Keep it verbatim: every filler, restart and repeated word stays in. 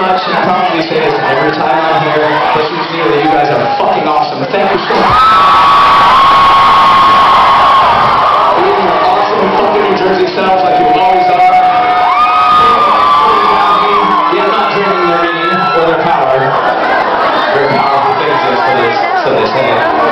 much, and I probably say this every time I'm here, this was me, that you guys are fucking awesome. But thank you so much. You are awesome fucking New Jersey selves like you always are. Yeah, I'm not drinking their meaning or their power. Very powerful things, so they, so they say.